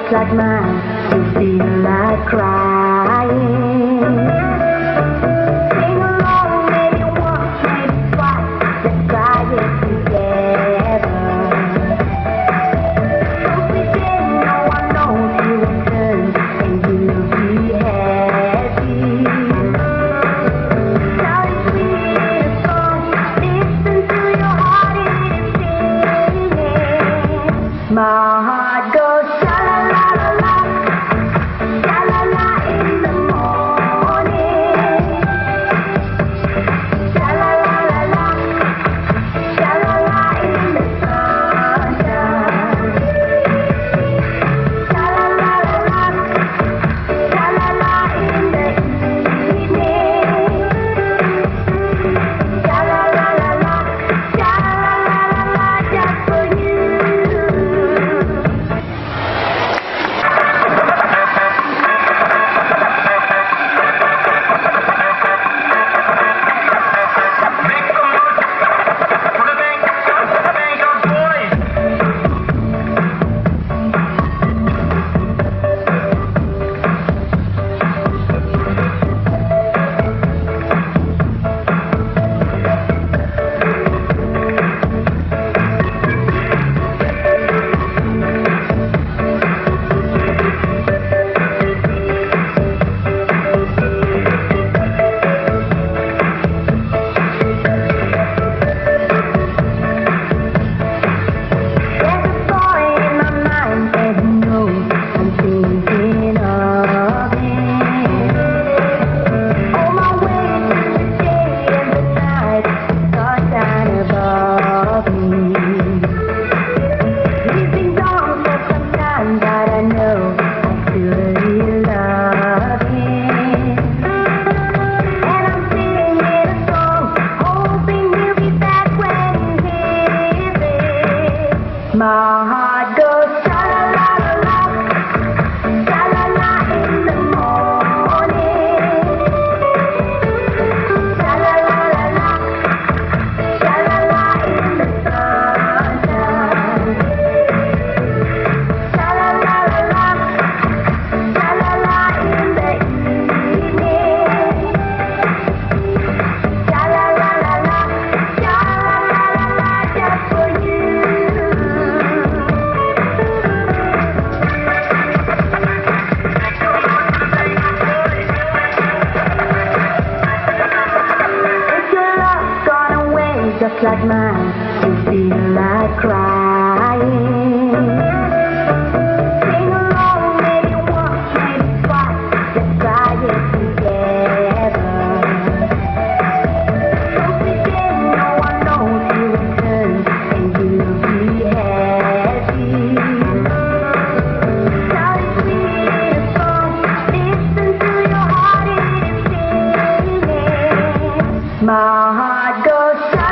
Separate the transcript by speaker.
Speaker 1: just like mine, you feel like crying. Sing along, maybe once, maybe twice, let's try it together. Don't pretend no one knows you return, and you'll be happy. Now it's sweet a song, listen to your heart, it is singing. My heart goes shalalala, shalala in the morning. Shalalala, shalala in the sunshine. Shalalala, shalala in the evening. Shalalala, shalalala just for you. My heart goes shalalala, shalala in the morning. Shalalala, shalala in the sunshine. Shalalala, shalala in the evening. Shalalala, shalalala just for you. Just like mine, you feel like crying. Sing along, maybe once, maybe twice, let's try it together. Don't pretend no one knows you return, and you'll be happy. Now it's sweet a song, listen to your heart, it is singing. My heart goes